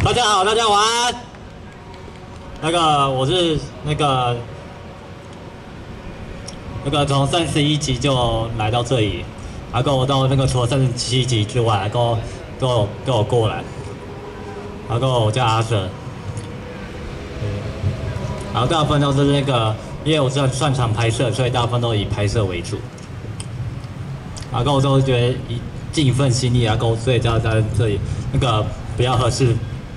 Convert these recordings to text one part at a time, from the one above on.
大家好，大家晚安。我是从31集就来到这里，我到除了37集之外，给我过来。我叫阿瑟。大部分都是因为我是擅长拍摄，所以大部分都以拍摄为主。我都觉得尽一份心力，所以就要在这里比较合适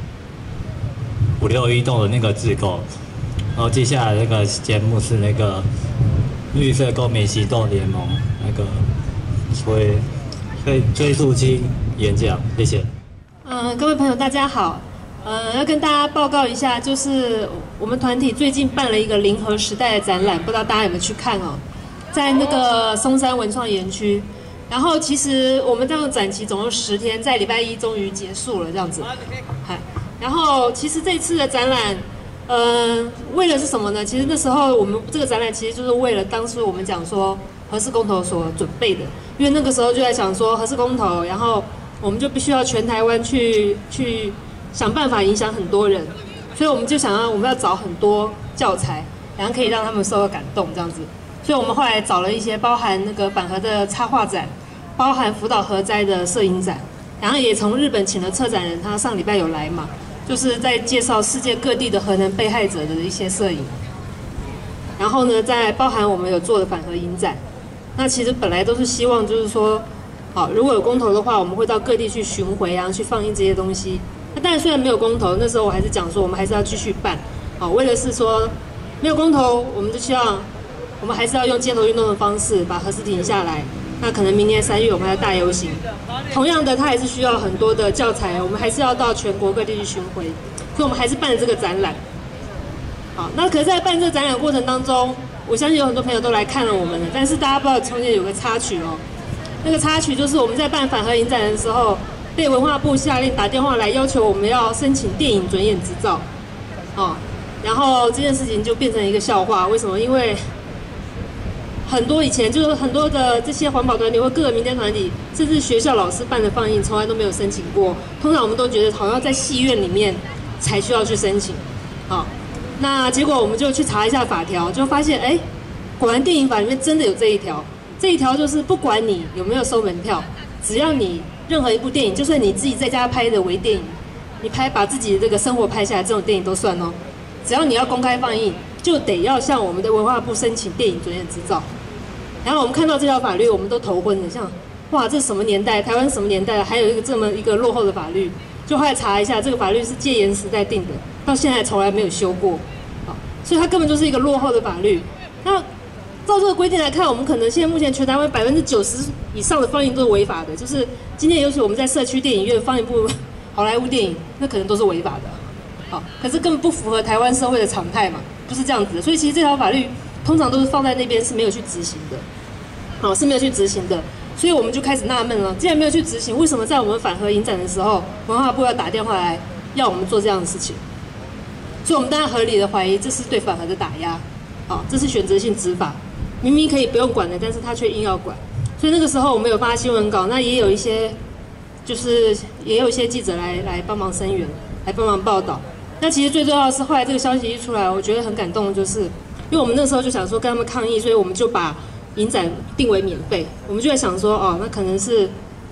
56运动的志工。然后接下来节目是绿色公民行动联盟所以追溯期演讲，谢谢。 各位朋友大家好，要跟大家报告一下，就是我们团体最近办了一个零和时代的展览，不知道大家有没有去看哦，在松山文创园区。然后其实我们这样的展期总共10天，在礼拜一终于结束了这样子。然后其实这次的展览，为了是什么呢？其实那时候我们这个展览其实就是为了当时我们讲说核四公投所准备的，因为那个时候就在想说核四公投，然后我们就必须要全台湾去想办法影响很多人，所以我们就想我们要找很多教材，然后可以让他们受到感动这样子。所以我们后来找了一些包含板河的插画展，包含福岛核灾的摄影展，然后也从日本请了策展人，他上礼拜有来嘛，就是在介绍世界各地的核能被害者的一些摄影。然后呢，再包含我们有做的反核影展。那其实本来都是希望就是说，好，如果有公投的话，我们会到各地去巡回，然后去放映这些东西。那但虽然没有公投，那时候我还是讲说，我们还是要继续办。好，为了是说没有公投，我们就希望我们还是要用街头运动的方式把核四停下来。那可能明年3月我们还要大游行。同样的，它还是需要很多的教材，我们还是要到全国各地去巡回，所以我们还是办了这个展览。好，那可是在办这个展览过程当中，我相信有很多朋友都来看了我们了，但是大家不知道中间有个插曲哦。那个插曲就是我们在办反核影展的时候，被文化部下令打电话来要求我们要申请电影准演执照。然后这件事情就变成一个笑话，为什么？因为以前就是很多的这些环保团体或各个民间团体，甚至学校老师办的放映，从来都没有申请过。通常我们都觉得好像在戏院里面才需要去申请。好，那结果我们就去查一下法条，就发现果然电影法里面真的有这一条。这一条就是不管你有没有收门票，只要你任何一部电影，就算你自己在家拍的微电影，你把自己的生活拍下来，这种电影都算哦。只要你要公开放映，就得要向我们的文化部申请电影准演执照。然后我们看到这条法律，我们都头昏了，像哇，这什么年代？台湾什么年代了？还有这么一个落后的法律？就后来查一下，这个法律是戒严时代定的，到现在从来没有修过。所以它根本就是一个落后的法律。那照这个规定来看，我们可能现在目前全台湾90%以上的放映都是违法的。就是今天尤其我们在社区电影院放一部好莱坞电影，那可能都是违法的。可是根本不符合台湾社会的常态嘛，不是这样子的。所以其实这条法律通常都是放在那边是没有去执行的，是没有去执行的。所以我们就开始纳闷了，既然没有去执行，为什么在我们反核影展的时候，文化部要打电话来要我们做这样的事情？所以我们当然合理的怀疑这是对反核的打压，这是选择性执法，明明可以不用管的，但是他却硬要管。所以那个时候我们有发新闻稿，那也有一些记者来帮忙声援，来帮忙报道。那其实最重要的是，后来这个消息一出来，我觉得很感动，就是因为我们那时候就想说跟他们抗议，所以我们就把影展定为免费。我们就在想说，那可能是，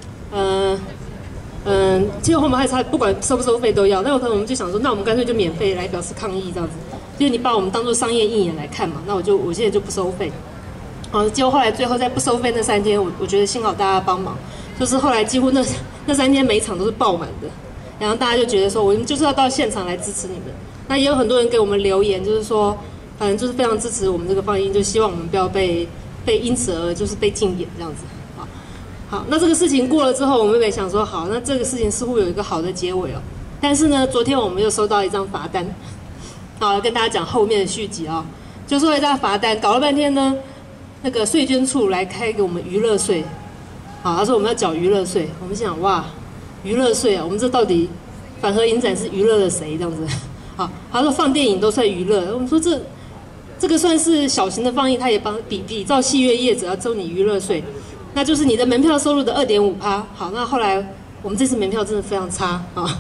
其实后面还差不管收不收费都要。那有可能我们就想说，那我们干脆就免费来表示抗议这样子，就是你把我们当做商业应演来看嘛。那我现在就不收费。结果后来最后在不收费那3天，我觉得幸好大家帮忙，就是后来几乎那3天每一场都是爆满的。然后大家就觉得说，我们就是要到现场来支持你们。那也有很多人给我们留言，就是说，反正就是非常支持我们这个放映，就希望我们不要被因此而就是被禁演这样子。好，那这个事情过了之后，我们也想说，好，那这个事情似乎有一个好的结尾哦。但是呢，昨天我们又收到一张罚单，要跟大家讲后面的续集啊，就收到一张罚单，搞了半天呢，那个税捐处来开给我们娱乐税，他说我们要缴娱乐税，我们想哇。娱乐税啊，我们这到底反核影展是娱乐了谁这样子？他说放电影都算娱乐，我们说这个算是小型的放映，他也比照戏院业者要收你娱乐税，那就是你的门票收入的2.5%。好，那后来我们这次门票真的非常差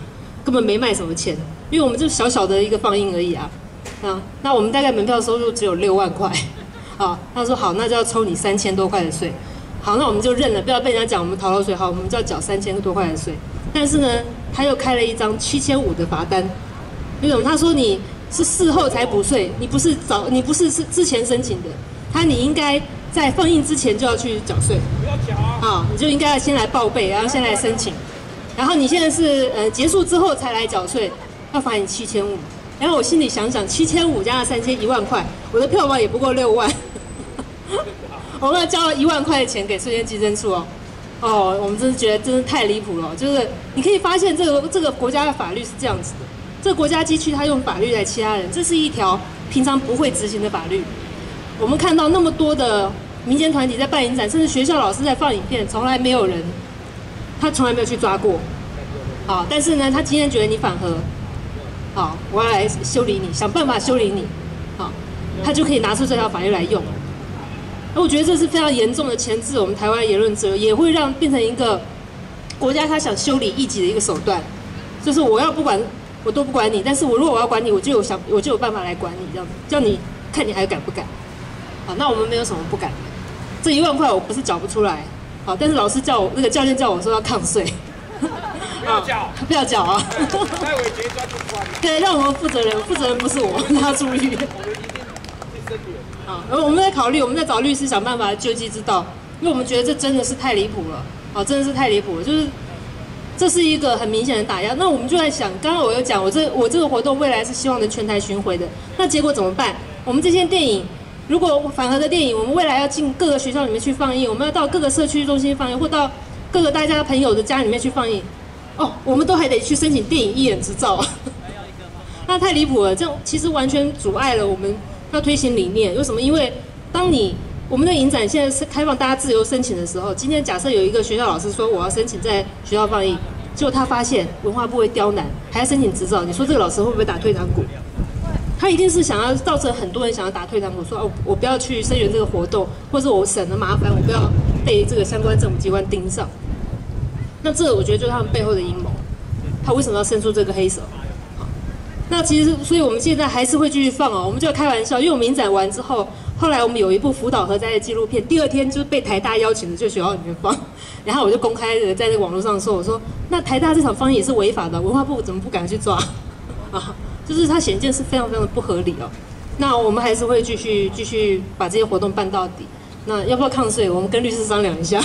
根本没卖什么钱，因为我们就小小的一个放映而已啊。那我们大概门票收入只有6万块，啊，他说好，那就要抽你3000多块的税。好，那我们就认了，不要被人家讲我们逃漏税，好，我们就要缴3000多块的税。但是呢，他又开了一张7500的罚单，为什么？他说你是事后才补税，你不是之前申请的，你应该在放映之前就要去缴税，不要缴啊，你就应该要先来报备，然后先来申请，然后你现在是结束之后才来缴税，要罚你7500。然后我心里想想，7500加上3000，1万块，我的票房也不过6万，我们要交了1万块的钱给税捐稽征处哦。哦，我们真是觉得真是太离谱了。就是你可以发现，这个国家的法律是这样子的，这个国家机器它用法律来欺压人，这是一条平常不会执行的法律。我们看到那么多的民间团体在办影展，甚至学校老师在放影片，从来没有人，他从来没有去抓过。好，但是呢，他今天觉得你反核。好，我要来修理你，想办法修理你，好，他就可以拿出这条法律来用。而我觉得这是非常严重的钳制我们台湾言论自由，也会让变成一个国家他想修理异己的一个手段，就是我要不管，我都不管你，但是如果我要管你，我就有办法来管你，这样子，叫你看你还敢不敢？好，那我们没有什么不敢的，这1万块我不是缴不出来，好，但是老师叫我那个教练叫我说要抗税。 不要缴， 不要缴啊！ 戴伟杰抓住关。 对，让我们负责人不是我，让他注意。 我们一定去声援。 啊，我们在考虑，我们在找律师想办法救济之道，因为我们觉得这真的是太离谱了，啊，真的是太离谱了，就是这是一个很明显的打压。那我们就在想，刚刚我有讲，我这个活动未来是希望能全台巡回的，那结果怎么办？我们这些电影，如果反核的电影，我们未来要进各个学校里面去放映，我们要到各个社区中心放映，或到各个大家朋友的家里面去放映。哦，我们都还得去申请电影艺人执照，那太离谱了。这其实完全阻碍了我们要推行理念。为什么？因为当我们的影展现在是开放大家自由申请的时候，今天假设有一个学校老师说我要申请在学校放映，结果他发现文化部会刁难，还要申请执照，你说这个老师会不会打退堂鼓？他一定是想要造成很多人想要打退堂鼓，说哦，我不要去声援这个活动，或者我省了麻烦，我不要被这个相关政府机关盯上。那这个我觉得就是他们背后的阴谋，他为什么要伸出这个黑手？那其实，所以我们现在还是会继续放哦，我们就开玩笑，因为我们影展完之后，后来我们有一部福岛核灾的纪录片，第2天就是被台大邀请的，就学校里面放，然后我就公开的在那个网络上说，我说那台大这场放映也是违法的，文化部怎么不敢去抓？啊，就是它显见是非常非常的不合理哦。那我们还是会继续把这些活动办到底。那要不要抗税？我们跟律师商量一下。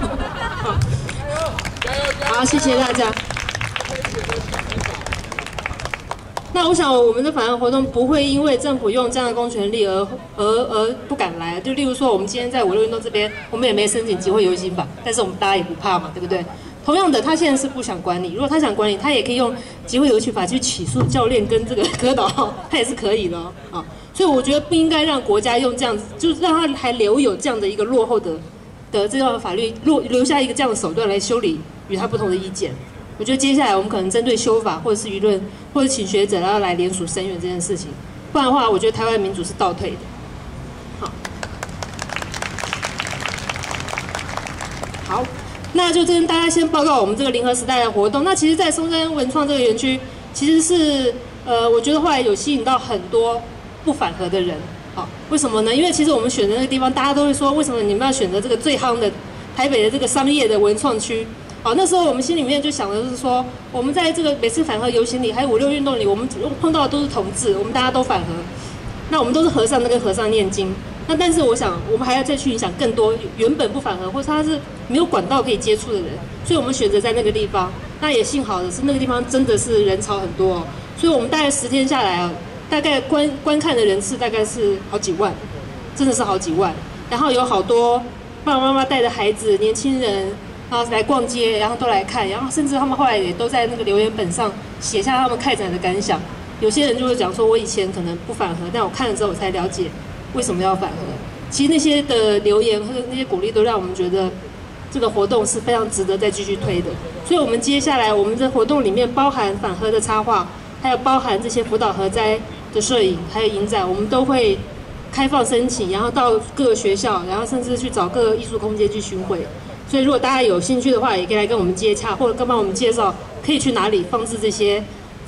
好，谢谢大家。那我想我们的反核活动不会因为政府用这样的公权力而不敢来。就例如说，我们今天在5·6运动这边，我们也没申请集会游行法，但是我们大家也不怕嘛，对不对？同样的，他现在是不想管你，如果他想管你，他也可以用集会游行法去起诉教练跟这个柯导，他也是可以的啊。所以我觉得不应该让国家用这样子，就是让他还留有这样的一个落后的这样的法律，留下一个这样的手段来修理与他不同的意见。我觉得接下来我们可能针对修法，或者是舆论，或者请学者然后来联署声援这件事情，不然的话，我觉得台湾民主是倒退的。好，那就跟大家先报告我们这个零和时代的活动。那其实，在松山文创这个园区，其实是我觉得后来有吸引到很多不反核的人。好，为什么呢？因为其实我们选的那个地方，大家都会说，为什么你们要选择这个最夯的台北的这个商业的文创区？好，那时候我们心里面就想的是说，我们在这个每次反核游行里，还有5·6运动里，我们碰到的都是同志，我们大家都反核，那我们都是和尚在跟和尚念经。那但是我想，我们还要再去影响更多原本不反核，或者他是没有管道可以接触的人，所以我们选择在那个地方。那也幸好的是，那个地方真的是人潮很多哦，所以我们大概10天下来啊，大概观看的人次大概是好几万，真的是好几万。然后有好多爸爸妈妈带着孩子、年轻人。然后来逛街，然后都来看，然后甚至他们后来也都在那个留言本上写下他们看展的感想。有些人就会讲说，我以前可能不反核，但我看了之后我才了解为什么要反核。其实那些的留言和那些鼓励都让我们觉得这个活动是非常值得再继续推的。所以我们接下来我们的活动里面包含反核的插画，还有包含这些福岛核灾的摄影，还有影展，我们都会开放申请，然后到各个学校，然后甚至去找各个艺术空间去巡回。所以，如果大家有兴趣的话，也可以来跟我们接洽，或者帮我们介绍可以去哪里放置这些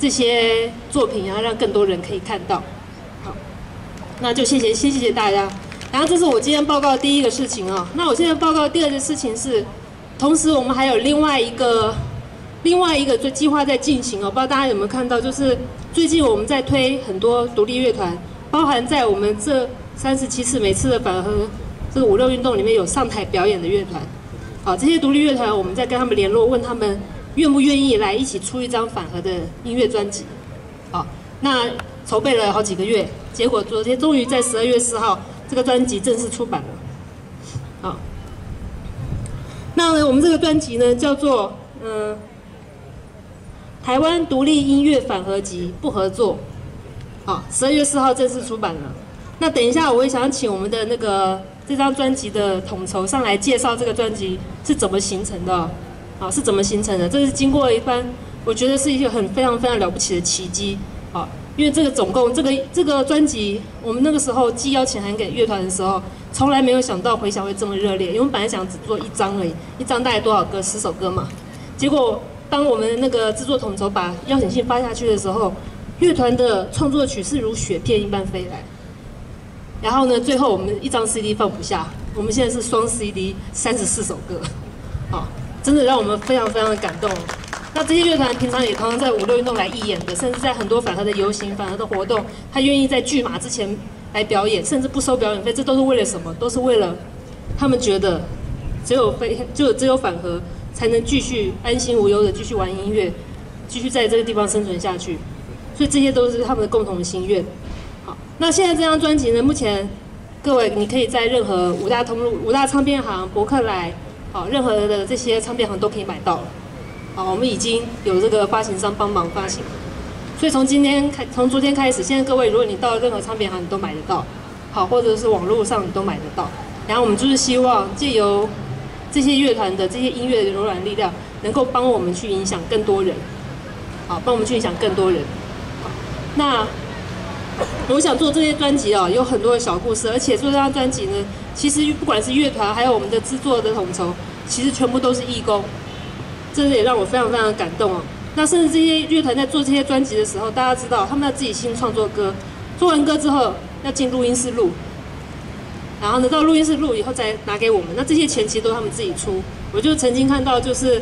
这些作品，然后让更多人可以看到。好，那就谢谢大家。然后这是我今天报告的第一个事情哦。那我现在报告第二件事情是，同时我们还有另外一个计划在进行哦。不知道大家有没有看到，就是最近我们在推很多独立乐团，包含在我们这37次每次的反核这个5·6运动里面有上台表演的乐团。好，这些独立乐团我们在跟他们联络，问他们愿不愿意来一起出一张反核的音乐专辑。好，那筹备了好几个月，结果昨天终于在12月4号。这个专辑正式出版了，好，那呢，我们这个专辑呢叫做台湾独立音乐反核集不合作，好，12月4号正式出版了。那等一下我也想请我们的那个这张专辑的统筹上来介绍这个专辑是怎么形成的，啊，是怎么形成的？这是经过一番，我觉得是一个非常了不起的奇迹，啊。因为这个总共这个专辑，我们那个时候寄邀请函给乐团的时候，从来没有想到回响会这么热烈。因为我们本来想只做1张而已，一张大概多少歌？10首歌嘛。结果当我们那个制作统筹把邀请信发下去的时候，乐团的创作曲是如雪片一般飞来。然后呢，最后我们1张 CD 放不下，我们现在是双 CD 34首歌，好，真的让我们非常的感动。那这些乐团平常也常常在5·6运动来义演的，甚至在很多反核的游行、反核的活动，他愿意在拒马之前来表演，甚至不收表演费，这都是为了什么？都是为了他们觉得只有反核才能继续安心无忧的继续玩音乐，继续在这个地方生存下去。所以这些都是他们的共同的心愿。好，那现在这张专辑呢，目前各位你可以在任何5大通路、5大唱片行、博客来，好，任何的这些唱片行都可以买到了。好，我们已经有这个发行商帮忙发行，所以从昨天开始，现在各位如果你到任何唱片行你都买得到，好，或者是网络上你都买得到。然后我们就是希望借由这些乐团的这些音乐的柔软力量，能够帮我们去影响更多人，好，帮我们去影响更多人。好，那我想做这些专辑有很多的小故事，而且做这张专辑呢，其实不管是乐团还有我们的制作的统筹，其实全部都是义工。这也让我非常的感动哦。那甚至这些乐团在做这些专辑的时候，大家知道他们要自己新创作歌，做完歌之后要进录音室录，然后呢到录音室录以后再拿给我们。那这些钱其实都是他们自己出。我就曾经看到就是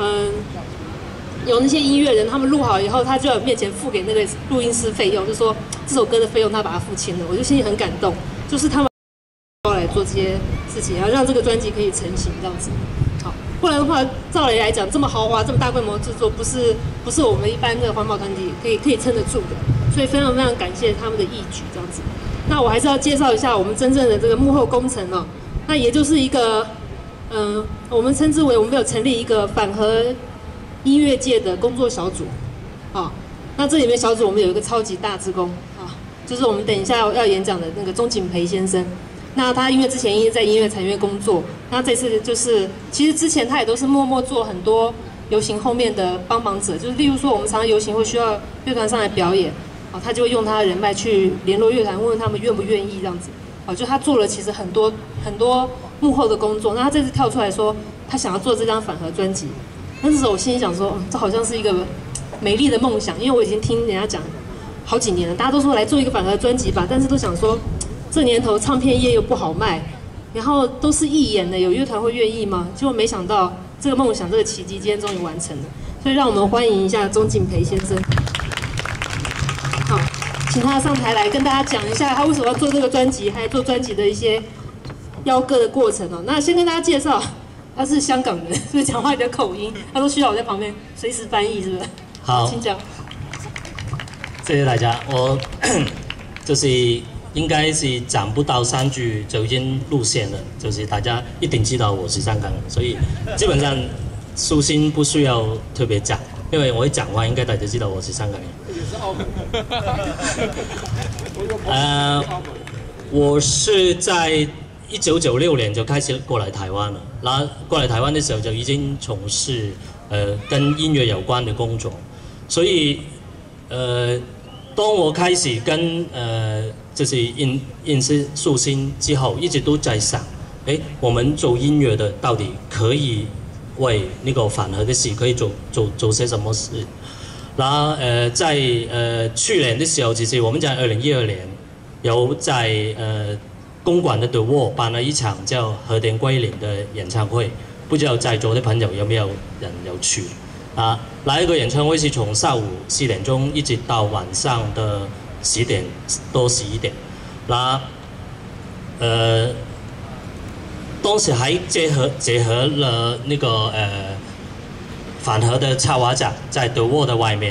有那些音乐人他们录好以后，他就在面前付给那个录音师费用，就说这首歌的费用他把它付清了。我就心里很感动，就是他们来做这些事情，然后让这个专辑可以成型这样子。不然的话，照理来讲，这么豪华、这么大规模制作，不是我们一般的环保团体可以撑得住的。所以非常感谢他们的义举，这样子。那我还是要介绍一下我们真正的这个幕后工程哦。那也就是一个，我们称之为我们有成立一个反核音乐界的工作小组，啊，那这里面小组我们有一个超级大志工啊，就是我们等一下要演讲的那个钟景培先生。那他因为之前在音乐产业工作，那这次就是其实之前他也都是默默做很多游行后面的帮忙者，就是例如说我们常常游行会需要乐团上来表演，啊，他就会用他的人脉去联络乐团，问问他们愿不愿意这样子，啊，就他做了其实很多幕后的工作。那他这次跳出来说他想要做这张反核专辑，那时候我心里想说，这好像是一个美丽的梦想，因为我已经听人家讲好几年了，大家都说来做一个反核专辑吧，但是都想说。这年头唱片业又不好卖，然后都是义演的，有乐团会愿意吗？结果没想到这个梦想、这个奇迹今天终于完成了，所以让我们欢迎一下钟景培先生。好，请他上台来跟大家讲一下他为什么要做这个专辑，还有做专辑的一些邀歌的过程哦。那先跟大家介绍，他是香港人，所以讲话有点口音，他说需要我在旁边随时翻译，是不是？ 好， 请讲。 谢谢大家，我就是应该是讲不到3句就已经露馅了，就是大家一定知道我是香港人，所以基本上舒心不需要特别讲，因为我一讲话应该大家知道我是香港人。我是在1996年就开始过来台湾了，然后过来台湾的时候就已经从事跟音乐有关的工作，所以当我开始跟就是认识舒心之后，一直都在想，我们做音乐的到底可以为那个反核的事可以做些什么事？ 在去年的时候，其实我们在2012年有在公馆的 The Wall 办了一场叫《和田归零》的演唱会，不知道在座的朋友有没有人有去？那一个演唱会是从下午4点钟一直到晚上的10点多11点。当时还结合了那个反核的插画展，在德沃的外面，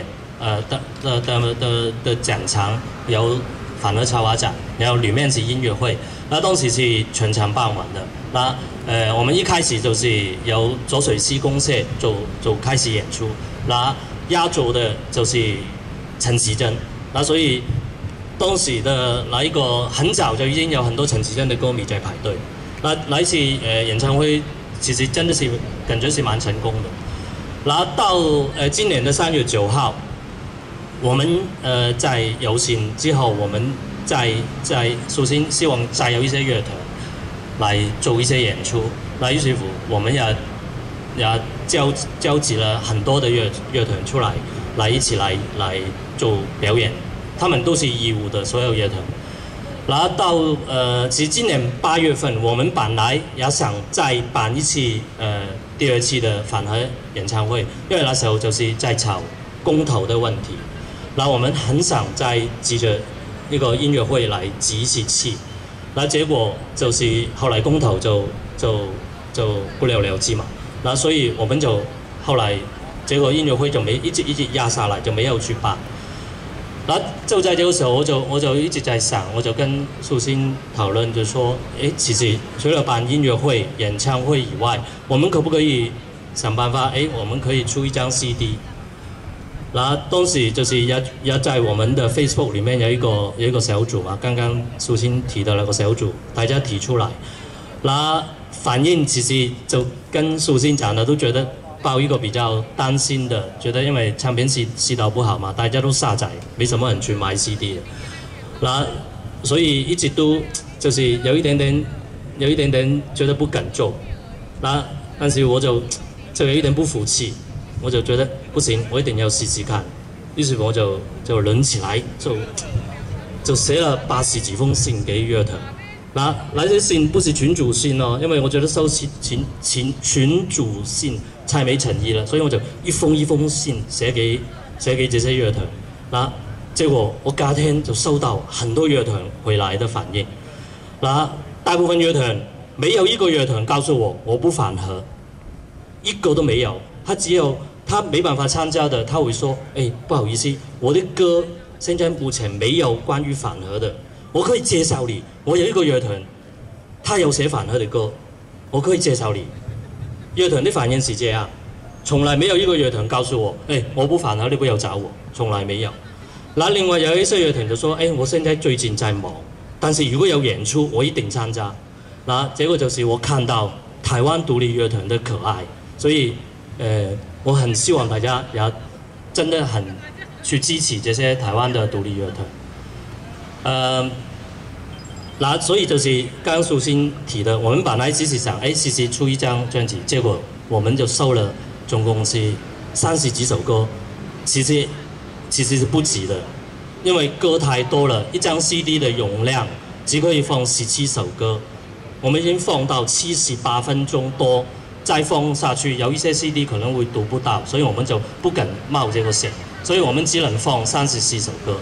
的展场有反核插画展，然后里面是音乐会，那当时是全场办完的。那我们一开始就是由浊水溪公社就开始演出，那压轴的就是陈绮贞，那所以当时的那一个很早就已经有很多陈绮贞的歌迷在排队。那一次演唱会其实真的是感觉是蛮成功的。然后到今年的3月9号，我们在游行之后，我们在首先希望再有一些乐团来做一些演出。那于是乎，我们也召集了很多的乐团出来一起来做表演，他们都是义务的所有乐团。然后到其实今年8月份，我们本来也想再办一次第2期的反核演唱会，因为那时候就是在吵公投的问题，然后我们很想再急着那个音乐会来集一次气，然后结果就是后来公投就不了了之嘛，然后所以我们就后来结果音乐会就一直压下来，就没有去办。然后就在这个时候，我就一直在想，我就跟素心讨论，就说，其实除了办音乐会、演唱会以外，我们可不可以想办法，我们可以出一张 CD。然后当时就是要在我们的 Facebook 里面有一个小组嘛，刚刚素心提的那个小组，大家提出来，然后反应其实就跟素心讲的都觉得。抱一个比较担心的，觉得因为唱片渠道不好嘛，大家都下载，没什么人去买 CD 的，然后所以一直都就是有一点点觉得不敢做，但是我就有一点不服气，我就觉得不行，我一定要试试看，于是我就轮起来，就写了80几封信给乐团。那些信不是群主信哦，因为我觉得收群主信太没诚意了，所以我就一封信写给这些乐团。那结果我隔天就收到很多乐团回来的反应，那大部分乐团没有一个乐团告诉我不反核，一个都没有。他只有他没办法参加的，他会说，不好意思，我的歌现在目前没有关于反核的。我可以介绍你，我有一个乐团，他有写反核的歌，我可以介绍你。乐团的反应是这样，从来没有一个乐团告诉我，我不反核，你不要找我，从来没有。那另外有一些乐团就说，我现在最近在忙，但是如果有演出，我一定参加。那结果就是我看到台湾独立乐团的可爱，所以我很希望大家也真的很去支持这些台湾的独立乐团。那所以就是刚刚素心提的，我们本来只是想，试试出一张专辑，结果我们就收了总共是30几首歌，其实是不急的，因为歌太多了，一张 CD 的容量只可以放17首歌，我们已经放到78分钟多，再放下去，有一些 CD 可能会读不到，所以我们就不敢冒这个险，所以我们只能放34首歌。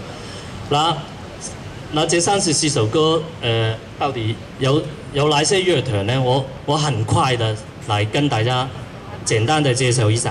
那这34首歌，到底有哪些乐团呢？我很快的来跟大家简单的介绍一下。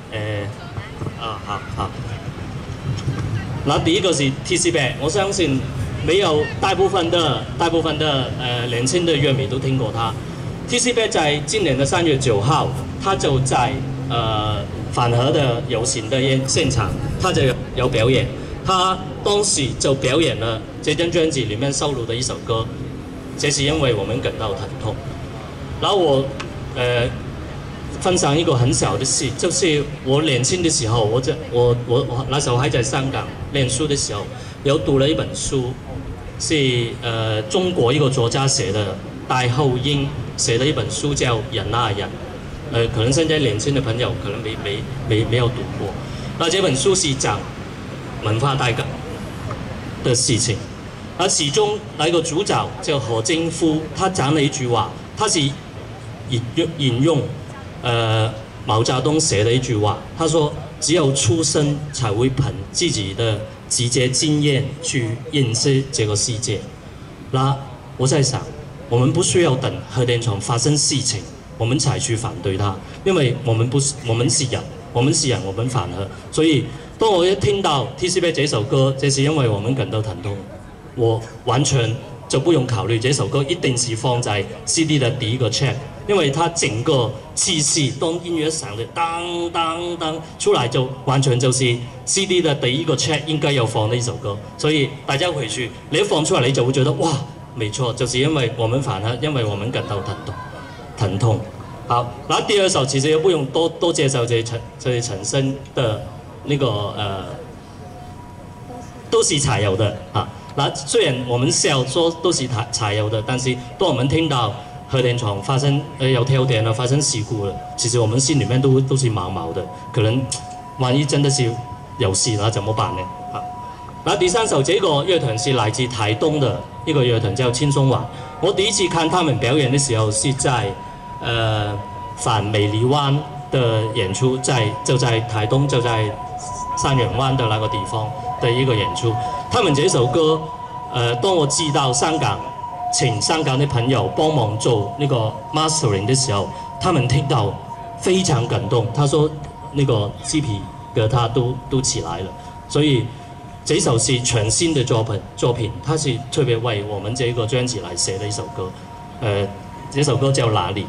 好。那第一个是 TC Band， 我相信没有大部分的年轻的乐迷都听过他。TC Band 在今年的3月9号，他就在反核的游行的现场，他就有表演。他当时就表演了这张专辑里面收录的一首歌，这是因为我们感到疼痛。然后我分享一个很小的事，就是我年轻的时候，我那时候还在香港念书的时候，有读了一本书，是中国一个作家写的，戴厚英写的一本书叫《人啊人》，可能现在年轻的朋友可能没有读过。 那这本书是讲文化大革的事情。而其中那个主角叫何金夫，他讲了一句话，他是引用毛泽东写的一句话，他说：“只有出生才会凭自己的直接经验去认识这个世界。”那我在想，我们不需要等核电厂发生事情，我们才去反对它，因为我们是人，我们反核。所以当我一听到 TCP 这首歌，这是因为我们感到疼痛。我完全就不用考虑这首歌一定是放在 CD 的第一个 track， 因为它整个气息当音乐响的当当当出来，就完全就是 CD 的第一个 track 应该要放的一首歌。所以大家回去你一放出来，你就会觉得哇，没错，就是因为我们反核，因为我们感到疼痛。好，那第二首其实也不用多介绍这些陈升的那个都是柴油的啊。那虽然我们笑说都是柴油的，但是当我们听到核电厂发生有跳电了，发生事故了，其实我们心里面都是毛毛的。可能万一真的是有事了怎么办呢？啊，那第三首这个乐团是来自台东的一个乐团叫青松丸。我第一次看他们表演的时候是在反美丽湾的演出，就在台东，就在三元湾的那个地方的一个演出。他们这首歌，当我寄到香港，请香港的朋友帮忙做那个 mastering 的时候，他们听到非常感动，他说那个鸡皮疙瘩都起来了。所以这首是全新的作品，它是特别为我们这个专辑来写的一首歌。这首歌叫《哪里》。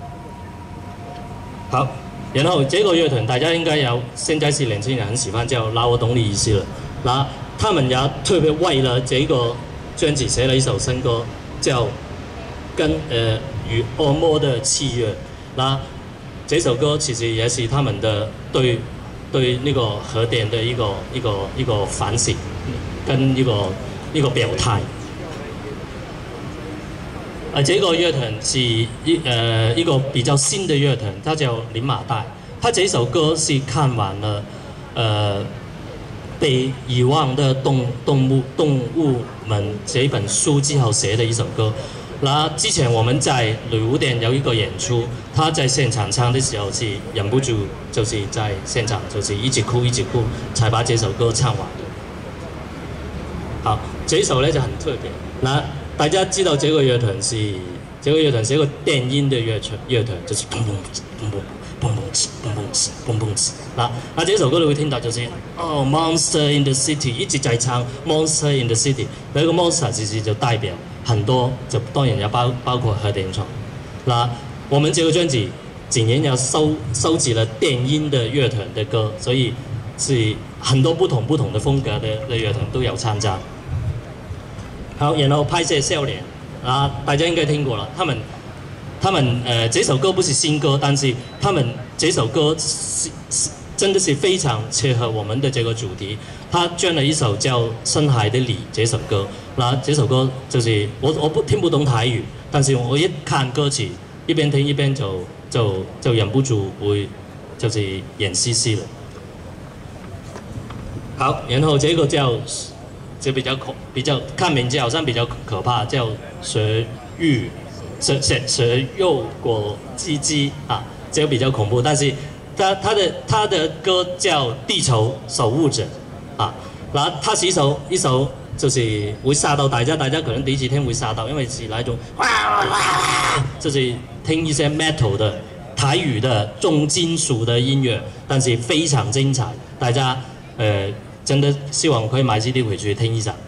好，然后这个乐团大家应该现在是年轻人很喜欢，叫拉我懂你意思了。那他们也特别为了这个专辑写了一首新歌，叫与恶魔的契约。那这首歌其实也是他们的对那个核电的一个反省，跟一个表态。这个乐团是一个比较新的乐团，它叫林马代。它这首歌是看完了被遗忘的动物们这一本书之后写的一首歌。那之前我们在旅舞店有一个演出，他在现场唱的时候是忍不住，就是在现场就是一直哭，才把这首歌唱完的。好，这一首呢就很特别。那大家知道这个乐团是一个电音的乐团，就是砰砰哧。那这首歌你会听到就是Monster in the City 一直在唱 Monster in the City， 那个 Monster 其实就代表很多，就当然也包括核电厂。那我们这个专辑今年要收集了电音的乐团的歌，所以是很多不同的风格的乐团都有参加。好，然后拍摄笑脸啊，大家应该听过了。他们这首歌不是新歌，但是他们这首歌真的是非常切合我们的这个主题。他捐了一首叫《深海的你》这首歌，那这首歌就是我听不懂台语，但是我一看歌词，一边听一边就忍不住会就是演嘻嘻了。好，然后这个就比较看名字好像比较可怕，叫蛇肉果鸡鸡啊，这个比较恐怖。但是他的歌叫《地球守护者》啊，然后它是一首就是会吓到大家可能第一次听会吓到，因为是那种就是听一些 metal 的台语的重金属的音乐，但是非常精彩，大家真的希望可以买 CD 回去听一下。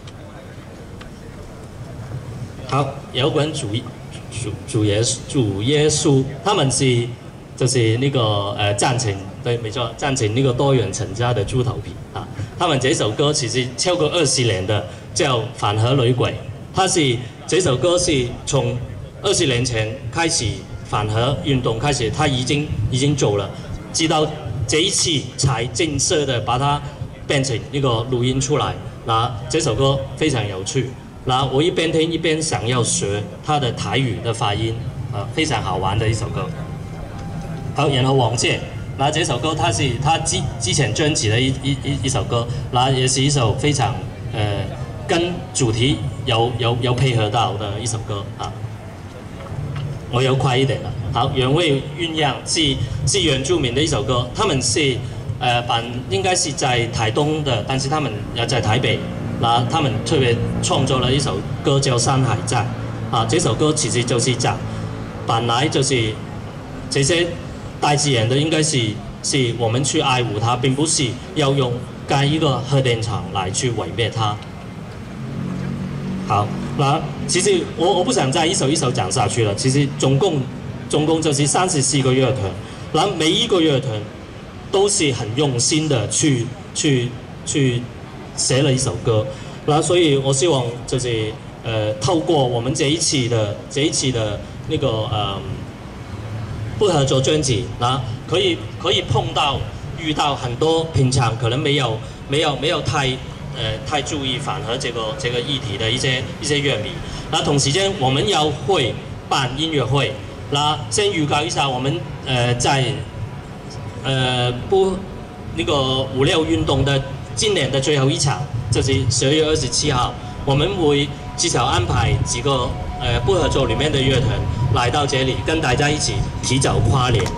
好，摇滚主耶稣，他们是就是那个赞成，对，没错，赞成那个多元成家的猪头皮啊。他们这首歌其实超过20年的，叫《反核女鬼》。这首歌是从20年前开始反核运动开始，他已经做了，直到这一次才正式的把它变成一个录音出来。那这首歌非常有趣，那我一边听一边想要学它的台语的发音，非常好玩的一首歌。好，然后往届， 然后这首歌它是他之前专辑的一首歌，然后也是一首非常跟主题有配合到的一首歌啊。我要快一点了。好，原味鸳鸯是原住民的一首歌，他们是应该是在台东的，但是他们要在台北，然后他们特别创作了一首歌叫《山海战》啊。这首歌其实就是讲，本来就是这些大自然的，应该是我们去爱护它，并不是要用盖一个核电厂来去毁灭它。好，那其实我不想再一首一首讲下去了。其实总共就是34个乐团，然后每一个乐团都是很用心的去写了一首歌，然后所以我希望就是透过我们这一期的那个不合作专辑，然后可以遇到很多平常可能没有太注意反核这个议题的一些乐迷。那同时间我们要会办音乐会，那先预告一下，我们在那个5·6运动的今年的最后一场，就是12月27号，我们会至少安排几个不合作里面的乐团来到这里，跟大家一起提早跨年。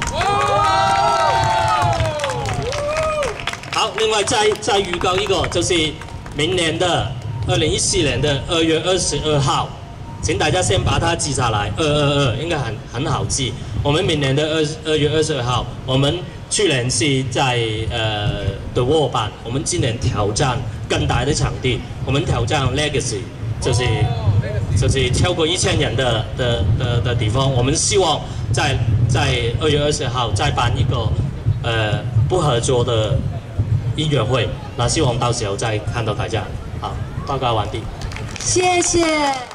好，另外再预告一个，就是明年的2014年的2月22号，请大家先把它记下来，222应该很好记。我们明年的2月22号，我们去年是在The Wall 办，我们今年挑战更大的场地，我们挑战 Legacy， 就是超过1000人的地方，我们希望在2月20号再办一个不合作的音乐会，那希望到时候再看到大家。好，报告完毕。 谢谢。